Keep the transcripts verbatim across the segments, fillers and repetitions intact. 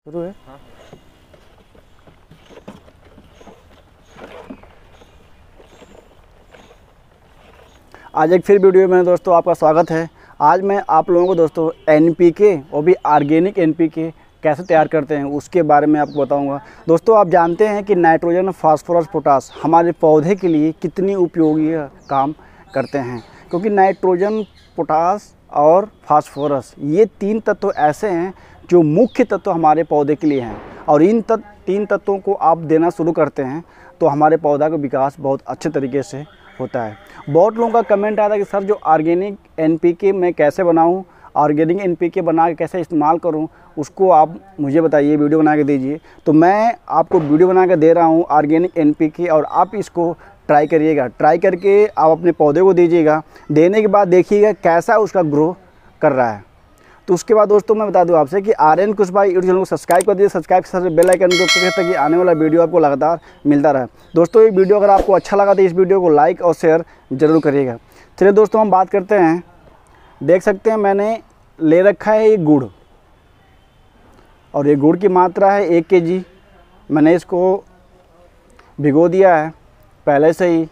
शुरू है। हाँ। आज एक फिर वीडियो में दोस्तों आपका स्वागत है। आज मैं आप लोगों को दोस्तों एन पी के और भी ऑर्गेनिक एन पी के कैसे तैयार करते हैं उसके बारे में आपको बताऊंगा। दोस्तों आप जानते हैं कि नाइट्रोजन, फास्फोरस, पोटास हमारे पौधे के लिए कितनी उपयोगी काम करते हैं, क्योंकि नाइट्रोजन, पोटास और फास्फोरस ये तीन तत्व ऐसे हैं जो मुख्य तत्व हमारे पौधे के लिए हैं, और इन तत्व तीन तत्वों को आप देना शुरू करते हैं तो हमारे पौधा का विकास बहुत अच्छे तरीके से होता है। बहुत लोगों का कमेंट आता है कि सर जो ऑर्गेनिक एन पी के मैं कैसे बनाऊं, ऑर्गेनिक एन पी के बना के कैसे इस्तेमाल करूं, उसको आप मुझे बताइए, वीडियो बना के दीजिए। तो मैं आपको वीडियो बना के दे रहा हूं ऑर्गेनिक एन पी के, और आप इसको ट्राई करिएगा। ट्राई करके आप अपने पौधे को दीजिएगा। देने के बाद देखिएगा कैसा उसका ग्रो कर रहा है। तो उसके बाद दोस्तों मैं बता दूं आपसे कि R N Kushwaha YouTube channel को सब्सक्राइब कर दीजिए। सब्सक्राइब के साथ बेल आइकन को प्रेस ताकि आने वाला वीडियो आपको लगातार मिलता रहे। दोस्तों ये वीडियो अगर आपको अच्छा लगा तो इस वीडियो को लाइक और शेयर जरूर करिएगा। चलिए दोस्तों हम बात करते हैं। देख सकते हैं मैंने ले रखा है ये गुड़, और ये गुड़ की मात्रा है एक के जी। मैंने इसको भिगो दिया है पहले से ही।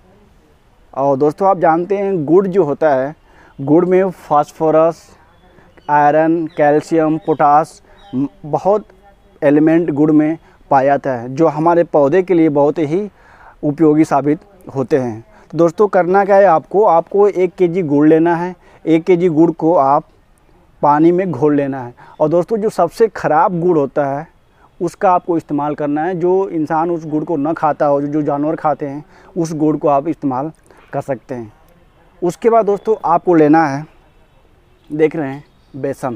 और दोस्तों आप जानते हैं गुड़ जो होता है, गुड़ में फास्फोरस, आयरन, कैल्शियम, पोटास बहुत एलिमेंट गुड़ में पाया जाता है, जो हमारे पौधे के लिए बहुत ही उपयोगी साबित होते हैं। तो दोस्तों करना क्या है, आपको आपको एक केजी गुड़ लेना है। एक केजी गुड़ को आप पानी में घोल लेना है। और दोस्तों जो सबसे ख़राब गुड़ होता है उसका आपको इस्तेमाल करना है। जो इंसान उस गुड़ को न खाता हो, जो जानवर खाते हैं, उस गुड़ को आप इस्तेमाल कर सकते हैं। उसके बाद दोस्तों आपको लेना है, देख रहे हैं, बेसन।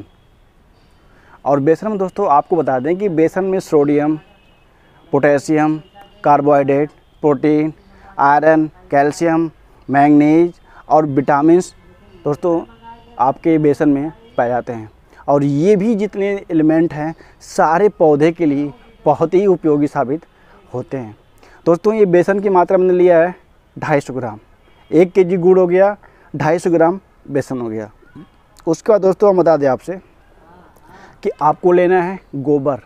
और बेसन में दोस्तों आपको बता दें कि बेसन में sodium, potassium, carbohydrate, protein, iron, calcium, manganese और विटामिन्स दोस्तों आपके बेसन में पाए जाते हैं। और ये भी जितने एलिमेंट हैं सारे पौधे के लिए बहुत ही उपयोगी साबित होते हैं। दोस्तों ये बेसन की मात्रा मैंने लिया है ढाई सौ ग्राम। एक के जी गुड़ हो गया, ढाई सौ ग्राम बेसन हो गया। उसके बाद दोस्तों हम बता दें आपसे कि आपको लेना है गोबर।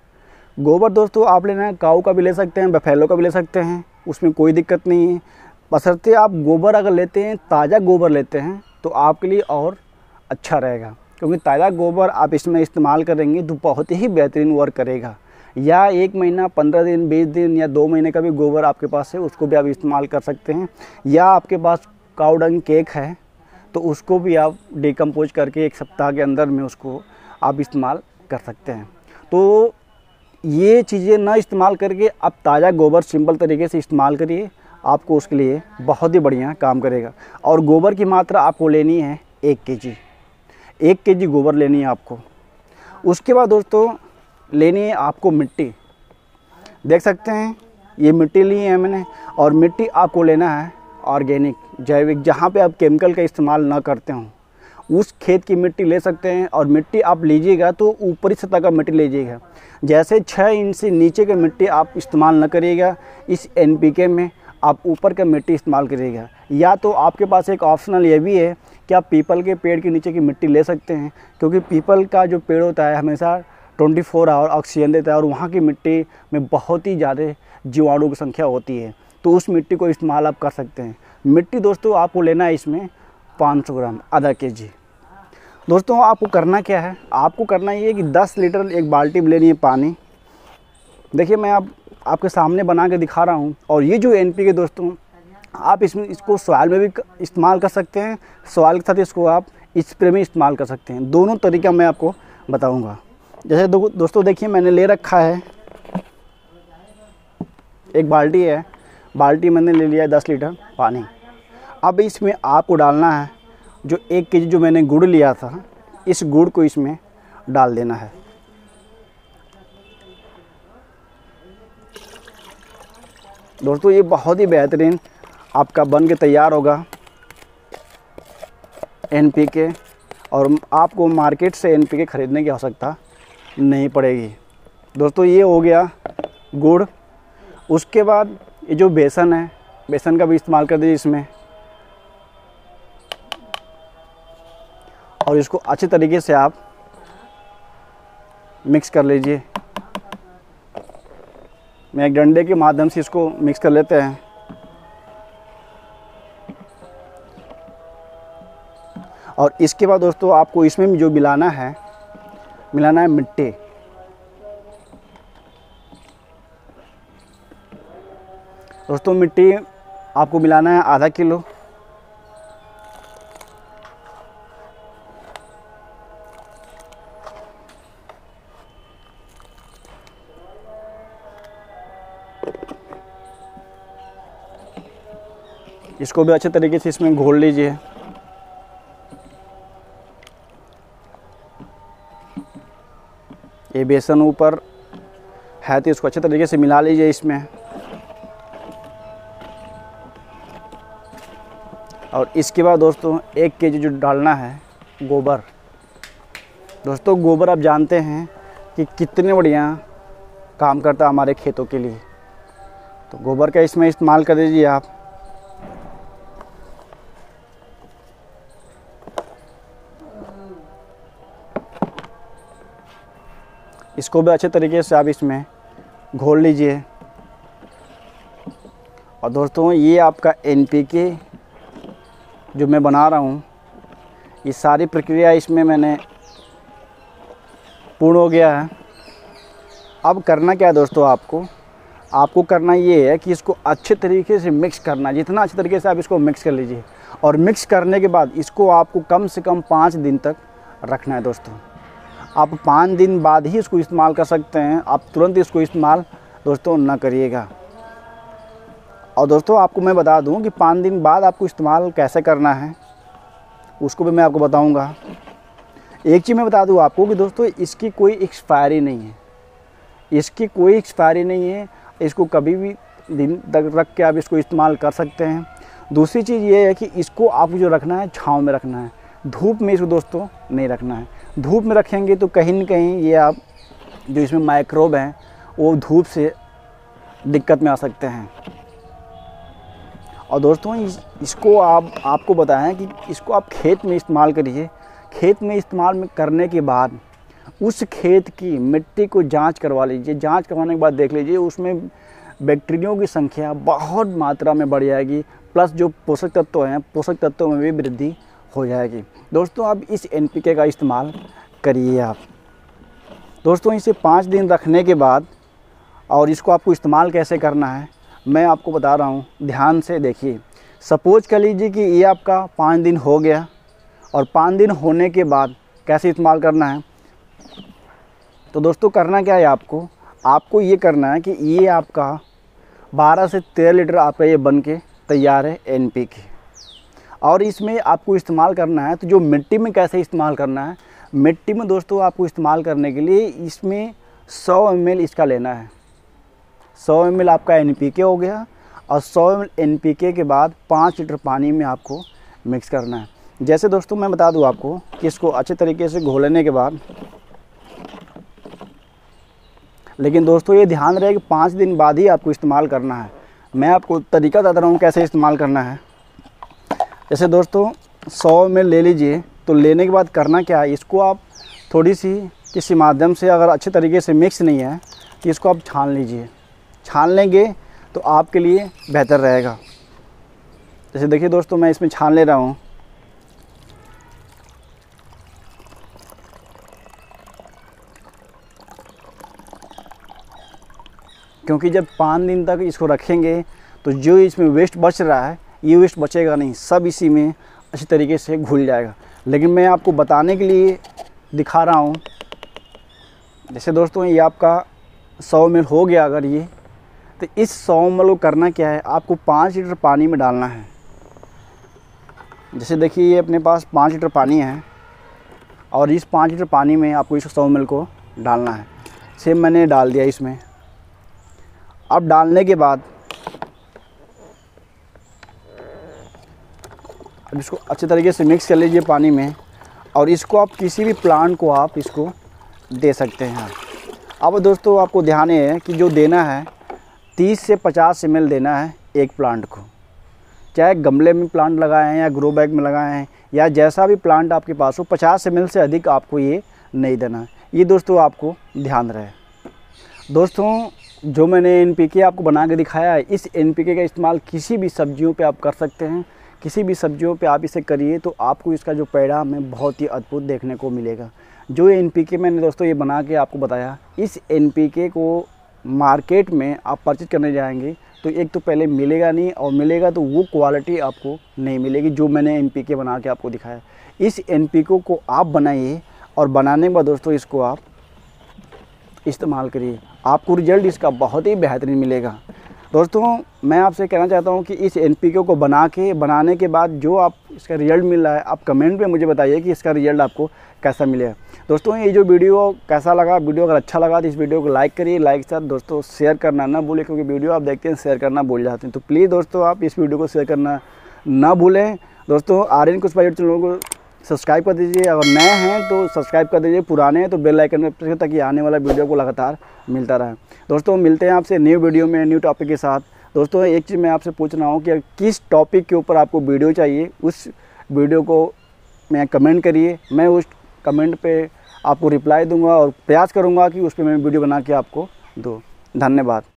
गोबर दोस्तों आप लेना है, काऊ का भी ले सकते हैं, बफेलो का भी ले सकते हैं, उसमें कोई दिक्कत नहीं है। बशर्ते आप गोबर अगर लेते हैं, ताज़ा गोबर लेते हैं तो आपके लिए और अच्छा रहेगा, क्योंकि ताज़ा गोबर आप इसमें इस्तेमाल करेंगे तो बहुत ही बेहतरीन वर्क करेगा। या एक महीना, पंद्रह दिन, बीस दिन या दो महीने का भी गोबर आपके पास है, उसको भी आप इस्तेमाल कर सकते हैं। या आपके पास काऊ डंग केक है तो उसको भी आप डिकम्पोज करके एक सप्ताह के अंदर में उसको आप इस्तेमाल कर सकते हैं। तो ये चीज़ें ना इस्तेमाल करके आप ताज़ा गोबर सिंपल तरीके से इस्तेमाल करिए, आपको उसके लिए बहुत ही बढ़िया काम करेगा। और गोबर की मात्रा आपको लेनी है एक के जी। एक के जी गोबर लेनी है आपको। उसके बाद दोस्तों लेनी है आपको मिट्टी। देख सकते हैं ये मिट्टी ली है मैंने, और मिट्टी आपको लेना है ऑर्गेनिक, जैविक, जहाँ पे आप केमिकल का इस्तेमाल ना करते हों उस खेत की मिट्टी ले सकते हैं। और मिट्टी आप लीजिएगा तो ऊपरी सतह का मिट्टी लीजिएगा। जैसे छः इंच से नीचे की मिट्टी आप इस्तेमाल न करिएगा इस एन पी के में, आप ऊपर का मिट्टी इस्तेमाल करिएगा। या तो आपके पास एक ऑप्शनल ये भी है कि आप पीपल के पेड़ के नीचे की मिट्टी ले सकते हैं, क्योंकि पीपल का जो पेड़ होता है हमेशा चौबीस आवर ऑक्सीजन देता है, और वहाँ की मिट्टी में बहुत ही ज़्यादा जीवाणु की संख्या होती है, तो उस मिट्टी को इस्तेमाल आप कर सकते हैं। मिट्टी दोस्तों आपको लेना है इसमें पाँच सौ ग्राम, आधा के जी। दोस्तों आपको करना क्या है, आपको करना ये है कि दस लीटर एक बाल्टी में लेनी है पानी। देखिए मैं आप आपके सामने बना के दिखा रहा हूँ। और ये जो एन पी के दोस्तों आप इसमें इसको सॉइल में भी इस्तेमाल कर सकते हैं, सॉइल के साथ इसको आप स्प्रे में इस्तेमाल कर सकते हैं। दोनों तरीका मैं आपको बताऊँगा। जैसे दो, दोस्तों देखिए मैंने ले रखा है, एक बाल्टी है, बाल्टी मैंने ले लिया है दस लीटर पानी। अब इसमें आपको डालना है जो एक के जी जो मैंने गुड़ लिया था, इस गुड़ को इसमें डाल देना है। दोस्तों ये बहुत ही बेहतरीन आपका बन के तैयार होगा एन पी के, और आपको मार्केट से एन पी के ख़रीदने की आवश्यकता नहीं पड़ेगी। दोस्तों ये हो गया गुड़। उसके बाद ये जो बेसन है, बेसन का भी इस्तेमाल कर दीजिए इसमें, और इसको अच्छे तरीके से आप मिक्स कर लीजिए। मैं एक डंडे के माध्यम से इसको मिक्स कर लेते हैं। और इसके बाद दोस्तों आपको इसमें जो मिलाना है मिलाना है मिट्टी। दोस्तों मिट्टी आपको मिलाना है आधा किलो। इसको भी अच्छे तरीके से इसमें घोल लीजिए। ये बेसन ऊपर है तो इसको अच्छे तरीके से मिला लीजिए इसमें। और इसके बाद दोस्तों एक केजी जो डालना है गोबर। दोस्तों गोबर आप जानते हैं कि कितने बढ़िया काम करता है हमारे खेतों के लिए, तो गोबर का इसमें इस्तेमाल कर दीजिए आप। इसको भी अच्छे तरीके से आप इसमें घोल लीजिए। और दोस्तों ये आपका एन पी के जो मैं बना रहा हूँ, ये सारी प्रक्रिया इसमें मैंने पूर्ण हो गया है। अब करना क्या है दोस्तों, आपको आपको करना ये है कि इसको अच्छे तरीके से मिक्स करना है। जितना अच्छे तरीके से आप इसको मिक्स कर लीजिए। और मिक्स करने के बाद इसको आपको कम से कम पाँच दिन तक रखना है। दोस्तों आप पाँच दिन बाद ही इसको इस्तेमाल कर सकते हैं, आप तुरंत इसको इस्तेमाल दोस्तों ना करिएगा। और दोस्तों आपको मैं बता दूं कि पाँच दिन बाद आपको इस्तेमाल कैसे करना है उसको भी मैं आपको बताऊंगा। एक चीज़ मैं बता दूं आपको कि दोस्तों इसकी कोई एक्सपायरी नहीं है, इसकी कोई एक्सपायरी नहीं है। इसको कभी भी दिन तक रख के आप इसको इस्तेमाल कर सकते हैं। दूसरी चीज़ ये है कि इसको आपको जो रखना है छाँव में रखना है, धूप में इसको दोस्तों नहीं रखना है। धूप में रखेंगे तो कहीं न कहीं ये आप जो इसमें माइक्रोब हैं वो धूप से दिक्कत में आ सकते हैं। और दोस्तों इस, इसको आप आपको बताएं कि इसको आप खेत में इस्तेमाल करिए। खेत में इस्तेमाल में करने के बाद उस खेत की मिट्टी को जांच करवा लीजिए। जांच करवाने के बाद देख लीजिए उसमें बैक्टीरियाओं की संख्या बहुत मात्रा में बढ़ जाएगी, प्लस जो पोषक तत्व हैं पोषक तत्वों में भी वृद्धि हो जाएगी। दोस्तों अब इस एन पी के का इस्तेमाल करिए आप। दोस्तों इसे पाँच दिन रखने के बाद और इसको आपको इस्तेमाल कैसे करना है मैं आपको बता रहा हूँ, ध्यान से देखिए। सपोज कर लीजिए कि ये आपका पाँच दिन हो गया और पाँच दिन होने के बाद कैसे इस्तेमाल करना है। तो दोस्तों करना क्या है, आपको आपको ये करना है कि ये आपका बारह से तेरह लीटर आपका ये बन के तैयार है एन पी के। और इसमें आपको इस्तेमाल करना है तो जो मिट्टी में कैसे इस्तेमाल करना है, मिट्टी में दोस्तों आपको इस्तेमाल करने के लिए इसमें सौ एम एल इसका लेना है। सौ एम एल आपका एन पी के हो गया और सौ एम एल एन पी के के बाद पाँच लीटर पानी में आपको मिक्स करना है। जैसे दोस्तों मैं बता दूं आपको कि इसको अच्छे तरीके से घोलने के बाद, लेकिन दोस्तों ये ध्यान रहे कि पाँच दिन बाद ही आपको इस्तेमाल करना है। मैं आपको तरीका बता रहा हूँ कैसे इस्तेमाल करना है। जैसे दोस्तों सौ एम एल ले लीजिए, तो लेने के बाद करना क्या है, इसको आप थोड़ी सी किसी माध्यम से अगर अच्छे तरीके से मिक्स नहीं है तो इसको आप छान लीजिए। छान लेंगे तो आपके लिए बेहतर रहेगा। जैसे देखिए दोस्तों मैं इसमें छान ले रहा हूँ। क्योंकि जब पाँच दिन तक इसको रखेंगे तो जो इसमें वेस्ट बच रहा है ये वेस्ट बचेगा नहीं, सब इसी में अच्छी तरीके से घुल जाएगा। लेकिन मैं आपको बताने के लिए दिखा रहा हूँ। जैसे दोस्तों ये आपका सौ एम एल हो गया अगर ये, तो इस सौ एम एल को करना क्या है, आपको पाँच लीटर पानी में डालना है। जैसे देखिए ये अपने पास पाँच लीटर पानी है और इस पाँच लीटर पानी में आपको इस सौ एम एल को डालना है। सेम मैंने डाल दिया इसमें। अब डालने के बाद अब इसको अच्छे तरीके से मिक्स कर लीजिए पानी में और इसको आप किसी भी प्लांट को आप इसको दे सकते हैं। अब दोस्तों आपको ध्यान है कि जो देना है तीस से पचास एम एल देना है एक प्लांट को। चाहे गमले में प्लांट लगाए हैं या ग्रो बैग में लगाए हैं या जैसा भी प्लांट आपके पास हो, पचास एम एल से अधिक आपको ये नहीं देना है। ये दोस्तों आपको ध्यान रहे। दोस्तों जो मैंने एन पी के आपको बना के दिखाया है, इस एन पी के का इस्तेमाल किसी भी सब्जियों पे आप कर सकते हैं। किसी भी सब्जियों पे आप इसे करिए तो आपको इसका जो परिणाम है बहुत ही अद्भुत देखने को मिलेगा। जो एन पी के मैंने दोस्तों ये बना के आपको बताया, इस एन पी के को मार्केट में आप परचेज करने जाएंगे तो एक तो पहले मिलेगा नहीं, और मिलेगा तो वो क्वालिटी आपको नहीं मिलेगी जो मैंने एन पी के बना के आपको दिखाया। इस एन पी के को आप बनाइए और बनाने के बाद दोस्तों इसको आप इस्तेमाल करिए, आपको रिजल्ट इसका बहुत ही बेहतरीन मिलेगा। दोस्तों मैं आपसे कहना चाहता हूं कि इस एन पी के को बना के बनाने के बाद जो आप इसका रिजल्ट मिल रहा है, आप कमेंट पे मुझे बताइए कि इसका रिजल्ट आपको कैसा मिलेगा। दोस्तों ये जो वीडियो कैसा लगा, वीडियो अगर अच्छा लगा तो इस वीडियो को लाइक करिए, लाइक के साथ दोस्तों शेयर करना ना भूलें, क्योंकि वीडियो आप देखते हैं शेयर करना भूल जाते हैं। तो प्लीज़ दोस्तों आप इस वीडियो को शेयर करना ना भूलें। दोस्तों आर्यन कुशवाहा चैनल को सब्सक्राइब कर दीजिए, अगर नए हैं तो सब्सक्राइब कर दीजिए, पुराने हैं तो बेल आइकन में प्रेस ताकि आने वाला वीडियो को लगातार मिलता रहे। दोस्तों मिलते हैं आपसे न्यू वीडियो में न्यू टॉपिक के साथ। दोस्तों एक चीज़ मैं आपसे पूछ रहा हूँ कि किस टॉपिक के ऊपर आपको वीडियो चाहिए, उस वीडियो को मैं कमेंट करिए, मैं उस कमेंट पे आपको रिप्लाई दूंगा और प्रयास करूँगा कि उस पर मैं वीडियो बना के आपको दूँ। धन्यवाद।